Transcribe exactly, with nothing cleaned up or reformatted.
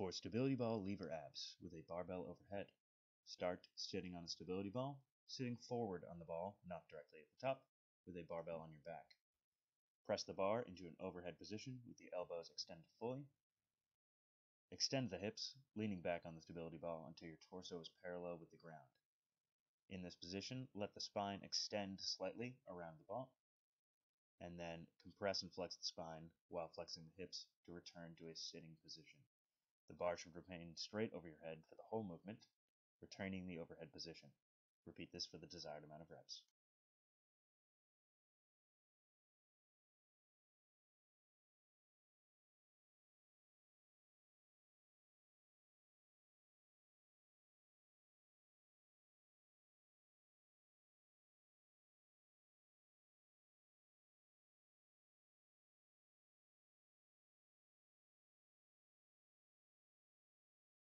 For stability ball lever abs with a barbell overhead, start sitting on a stability ball, sitting forward on the ball, not directly at the top, with a barbell on your back. Press the bar into an overhead position with the elbows extended fully. Extend the hips, leaning back on the stability ball until your torso is parallel with the ground. In this position, let the spine extend slightly around the ball, and then compress and flex the spine while flexing the hips to return to a sitting position. The bar should remain straight over your head for the whole movement, retaining the overhead position. Repeat this for the desired amount of reps.